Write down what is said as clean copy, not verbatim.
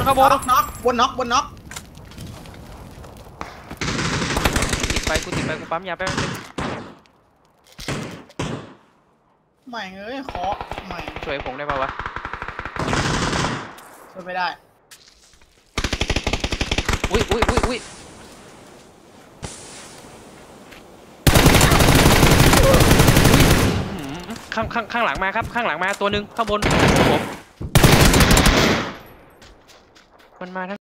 ข้างบนน็อกบนน็อกติดไปกูปั๊มยาแป๊บนึงไม่เอ้ยเคาะไม่ช่วยผมได้ป่าววะช่วยไม่ได้อุ้ยข้างหลังมาครับข้างหลังมาตัวหนึ่งข้างบนผมมันมาทั้ง